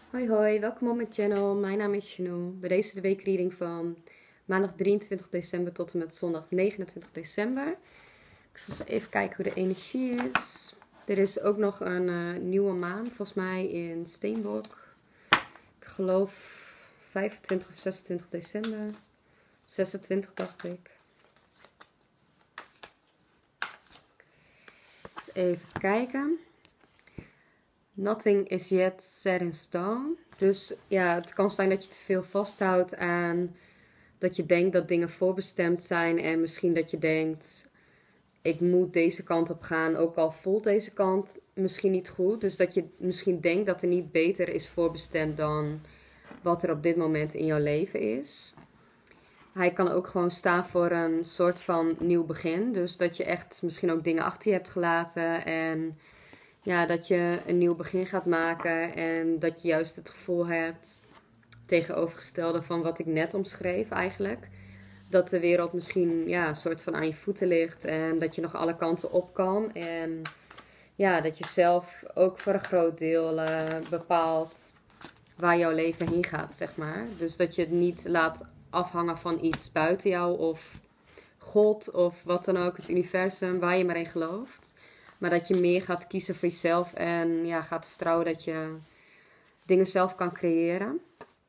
Hoi hoi, welkom op mijn channel. Mijn naam is Chano. Bij deze de weekreading van maandag 23 december tot en met zondag 29 december. Ik zal eens even kijken hoe de energie is. Er is ook nog een nieuwe maan, volgens mij in Steenbok. Ik geloof 25 of 26 december. 26 dacht ik. Dus even kijken. Nothing is yet set in stone. Dus ja, het kan zijn dat je te veel vasthoudt aan dat je denkt dat dingen voorbestemd zijn. En misschien dat je denkt, ik moet deze kant op gaan. Ook al voelt deze kant misschien niet goed. Dus dat je misschien denkt dat er niet beter is voorbestemd dan wat er op dit moment in jouw leven is. Hij kan ook gewoon staan voor een soort van nieuw begin. Dus dat je echt misschien ook dingen achter je hebt gelaten. En ja, dat je een nieuw begin gaat maken. En dat je juist het gevoel hebt, tegenovergestelde van wat ik net omschreef eigenlijk. Dat de wereld misschien ja, een soort van aan je voeten ligt. En dat je nog alle kanten op kan. En ja, dat je zelf ook voor een groot deel bepaalt waar jouw leven heen gaat, zeg maar. Dus dat je het niet laat afhangen van iets buiten jou of God of wat dan ook, het universum, waar je maar in gelooft. Maar dat je meer gaat kiezen voor jezelf en ja, gaat vertrouwen dat je dingen zelf kan creëren.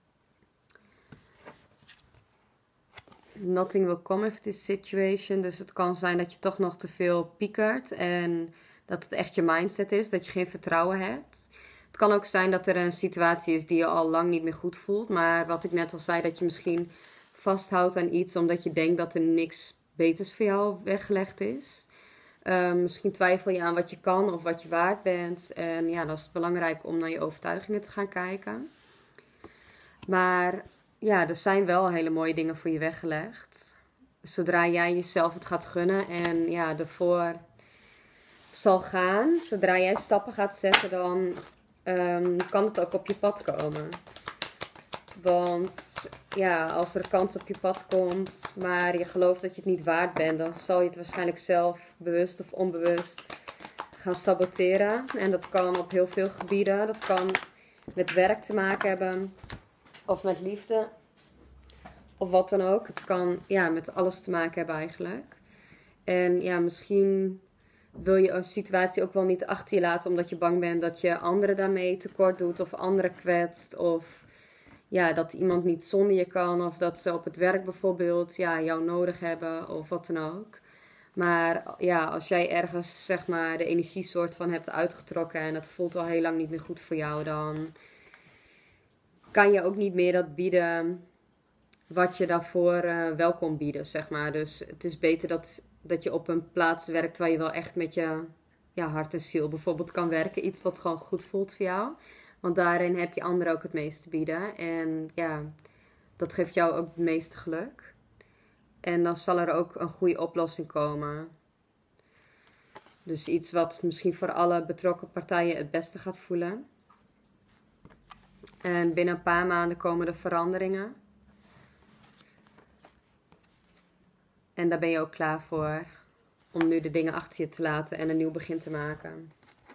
Nothing will come of this situation. Dus het kan zijn dat je toch nog te veel piekert en dat het echt je mindset is, dat je geen vertrouwen hebt. Het kan ook zijn dat er een situatie is die je al lang niet meer goed voelt. Maar wat ik net al zei, dat je misschien vasthoudt aan iets omdat je denkt dat er niks beters voor jou weggelegd is. Misschien twijfel je aan wat je kan of wat je waard bent. En ja, dat is belangrijk om naar je overtuigingen te gaan kijken. Maar ja, er zijn wel hele mooie dingen voor je weggelegd. Zodra jij jezelf het gaat gunnen en ja, ervoor zal gaan. Zodra jij stappen gaat zetten, dan kan het ook op je pad komen. Want ja, als er een kans op je pad komt, maar je gelooft dat je het niet waard bent, dan zal je het waarschijnlijk zelf bewust of onbewust gaan saboteren. En dat kan op heel veel gebieden. Dat kan met werk te maken hebben, of met liefde, of wat dan ook. Het kan ja, met alles te maken hebben eigenlijk. En ja, misschien wil je een situatie ook wel niet achter je laten, omdat je bang bent dat je anderen daarmee tekort doet, of anderen kwetst, of ja, dat iemand niet zonder je kan. Of dat ze op het werk bijvoorbeeld ja, jou nodig hebben. Of wat dan ook. Maar ja, als jij ergens zeg maar de energiesoort van hebt uitgetrokken. En het voelt al heel lang niet meer goed voor jou. Dan kan je ook niet meer dat bieden wat je daarvoor wel kon bieden, zeg maar. Dus het is beter dat je op een plaats werkt waar je wel echt met je hart en ziel bijvoorbeeld kan werken. Iets wat gewoon goed voelt voor jou. Want daarin heb je anderen ook het meeste te bieden. En ja, dat geeft jou ook het meeste geluk. En dan zal er ook een goede oplossing komen. Dus iets wat misschien voor alle betrokken partijen het beste gaat voelen. En binnen een paar maanden komen er veranderingen. En daar ben je ook klaar voor. Om nu de dingen achter je te laten en een nieuw begin te maken.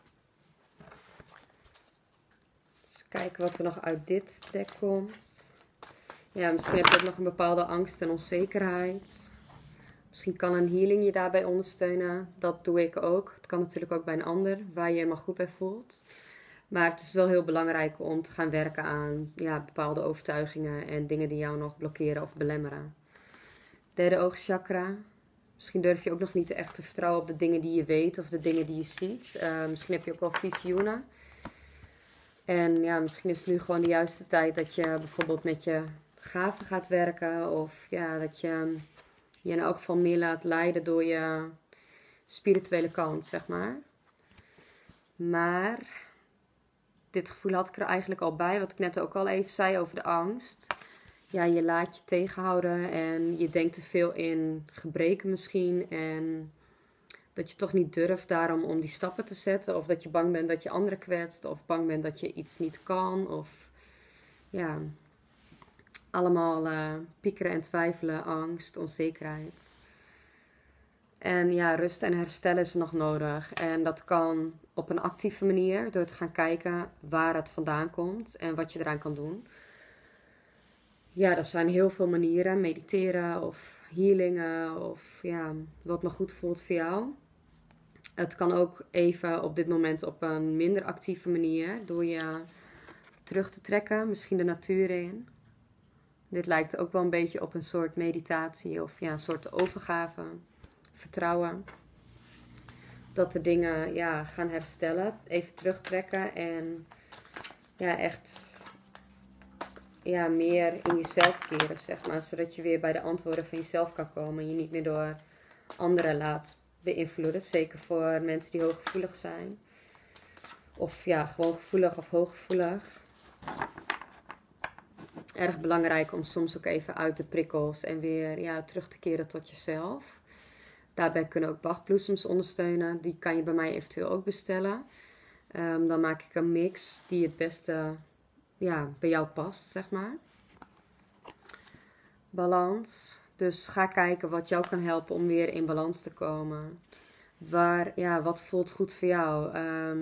Kijken wat er nog uit dit deck komt. Ja, misschien heb je ook nog een bepaalde angst en onzekerheid. Misschien kan een healing je daarbij ondersteunen. Dat doe ik ook. Het kan natuurlijk ook bij een ander, waar je je maar goed bij voelt. Maar het is wel heel belangrijk om te gaan werken aan bepaalde overtuigingen en dingen die jou nog blokkeren of belemmeren. Derde oogchakra. Misschien durf je ook nog niet echt te vertrouwen op de dingen die je weet of de dingen die je ziet. Misschien heb je ook wel visioenen. En ja, misschien is het nu gewoon de juiste tijd dat je bijvoorbeeld met je gaven gaat werken. Of ja, dat je je in elk geval meer laat leiden door je spirituele kant, zeg maar. Maar dit gevoel had ik er eigenlijk al bij, wat ik net ook al even zei over de angst. Ja, je laat je tegenhouden en je denkt te veel in gebreken misschien. En dat je toch niet durft daarom om die stappen te zetten. Of dat je bang bent dat je anderen kwetst. Of bang bent dat je iets niet kan. Of ja, allemaal piekeren en twijfelen, angst, onzekerheid. En ja, rust en herstel is nog nodig. En dat kan op een actieve manier. Door te gaan kijken waar het vandaan komt en wat je eraan kan doen. Ja, er zijn heel veel manieren. Mediteren of healingen of ja, wat maar goed voelt voor jou. Het kan ook even op dit moment op een minder actieve manier. Door je terug te trekken. Misschien de natuur in. Dit lijkt ook wel een beetje op een soort meditatie of ja, een soort overgave. Vertrouwen. Dat de dingen ja, gaan herstellen. Even terugtrekken en ja, echt ja, meer in jezelf keren, zeg maar. Zodat je weer bij de antwoorden van jezelf kan komen. En je niet meer door anderen laat beïnvloeden. Zeker voor mensen die hooggevoelig zijn. Of ja, gewoon gevoelig of hooggevoelig. Erg belangrijk om soms ook even uit de prikkels en weer ja, terug te keren tot jezelf. Daarbij kunnen ook bachbloesems ondersteunen. Die kan je bij mij eventueel ook bestellen. Dan maak ik een mix die het beste ja, bij jou past, zeg maar. Balans. Dus ga kijken wat jou kan helpen om weer in balans te komen. Wat voelt goed voor jou?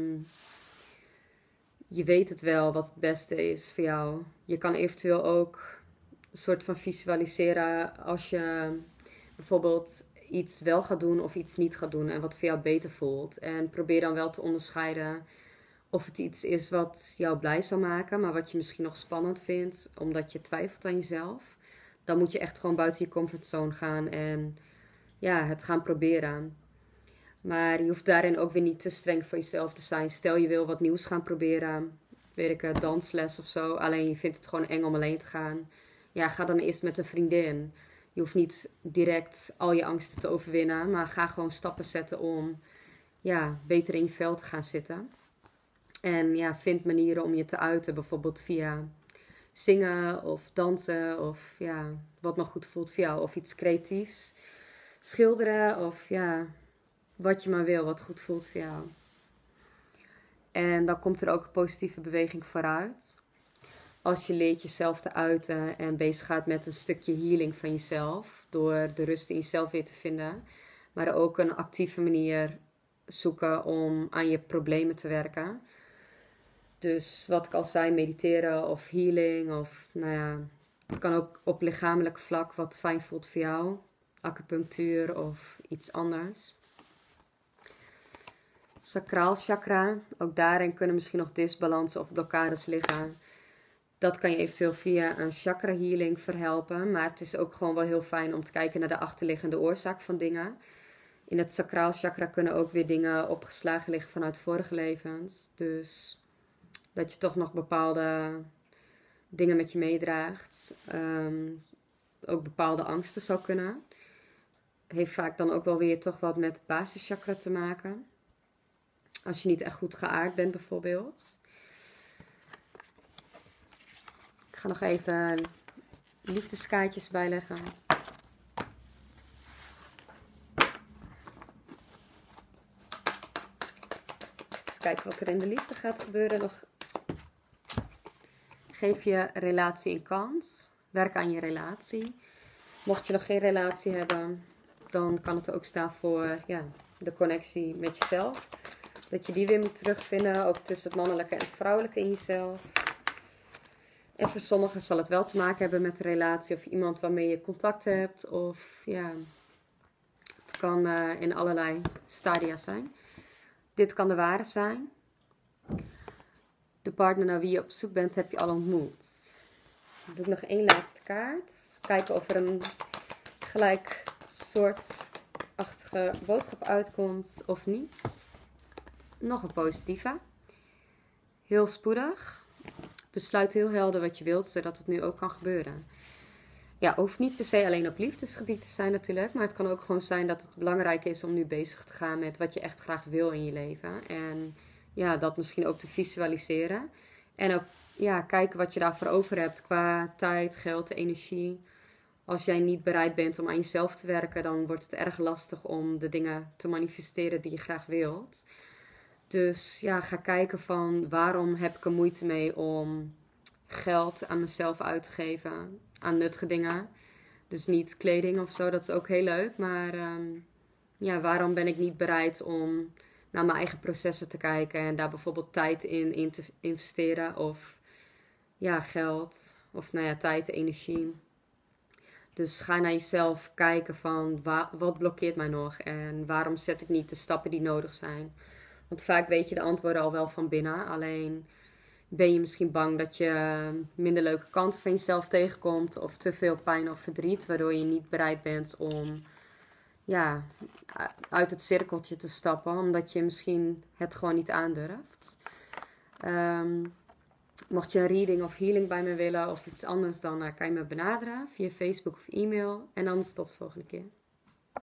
Je weet het wel wat het beste is voor jou. Je kan eventueel ook een soort van visualiseren als je bijvoorbeeld iets wel gaat doen of iets niet gaat doen en wat voor jou beter voelt. En probeer dan wel te onderscheiden of het iets is wat jou blij zou maken, maar wat je misschien nog spannend vindt, omdat je twijfelt aan jezelf. Dan moet je echt gewoon buiten je comfortzone gaan en ja, het gaan proberen. Maar je hoeft daarin ook weer niet te streng voor jezelf te zijn. Stel je wil wat nieuws gaan proberen, weet ik het, dansles of zo. Alleen je vindt het gewoon eng om alleen te gaan. Ja, ga dan eerst met een vriendin. Je hoeft niet direct al je angsten te overwinnen, maar ga gewoon stappen zetten om ja, beter in je vel te gaan zitten. En ja, vind manieren om je te uiten, bijvoorbeeld via zingen of dansen of ja, wat nog goed voelt voor jou. Of iets creatiefs, schilderen of ja, wat je maar wil, wat goed voelt voor jou. En dan komt er ook een positieve beweging vooruit. Als je leert jezelf te uiten en bezig gaat met een stukje healing van jezelf. Door de rust in jezelf weer te vinden. Maar ook een actieve manier zoeken om aan je problemen te werken. Dus wat ik al zei, mediteren of healing. Of nou ja, het kan ook op lichamelijk vlak wat fijn voelt voor jou. Acupunctuur of iets anders. Sacraal chakra. Ook daarin kunnen misschien nog disbalansen of blokkades liggen. Dat kan je eventueel via een chakra healing verhelpen. Maar het is ook gewoon wel heel fijn om te kijken naar de achterliggende oorzaak van dingen. In het sacraal chakra kunnen ook weer dingen opgeslagen liggen vanuit vorige levens. Dus dat je toch nog bepaalde dingen met je meedraagt. Ook bepaalde angsten zou kunnen. Heeft vaak dan ook wel weer toch wat met het basischakra te maken. Als je niet echt goed geaard bent bijvoorbeeld. Ik ga nog even liefdeskaartjes bijleggen. Dus kijken wat er in de liefde gaat gebeuren. Nog. Geef je relatie een kans. Werk aan je relatie. Mocht je nog geen relatie hebben, dan kan het ook staan voor ja, de connectie met jezelf. Dat je die weer moet terugvinden. Ook tussen het mannelijke en het vrouwelijke in jezelf. En voor sommigen zal het wel te maken hebben met een relatie of iemand waarmee je contact hebt. Of ja, het kan in allerlei stadia zijn. Dit kan de ware zijn. De partner naar wie je op zoek bent, heb je al ontmoet. Dan doe ik nog één laatste kaart. Kijken of er een gelijk soortachtige boodschap uitkomt of niet. Nog een positieve. Heel spoedig. Besluit heel helder wat je wilt, zodat het nu ook kan gebeuren. Ja, hoeft niet per se alleen op liefdesgebied te zijn natuurlijk. Maar het kan ook gewoon zijn dat het belangrijk is om nu bezig te gaan met wat je echt graag wil in je leven. En ja, dat misschien ook te visualiseren. En ook ja, kijken wat je daarvoor over hebt qua tijd, geld, energie. Als jij niet bereid bent om aan jezelf te werken, dan wordt het erg lastig om de dingen te manifesteren die je graag wilt. Dus ja, ga kijken van waarom heb ik er moeite mee om geld aan mezelf uit te geven. Aan nuttige dingen. Dus niet kleding of zo, dat is ook heel leuk. Maar ja, waarom ben ik niet bereid om naar mijn eigen processen te kijken en daar bijvoorbeeld tijd in te investeren of ja, geld of nou ja, tijd, energie. Dus ga naar jezelf kijken van wat blokkeert mij nog en waarom zet ik niet de stappen die nodig zijn. Want vaak weet je de antwoorden al wel van binnen, alleen ben je misschien bang dat je minder leuke kanten van jezelf tegenkomt of te veel pijn of verdriet, waardoor je niet bereid bent om ja, uit het cirkeltje te stappen, omdat je misschien het gewoon niet aandurft. Mocht je een reading of healing bij me willen of iets anders, dan kan je me benaderen via Facebook of e-mail. En anders tot de volgende keer.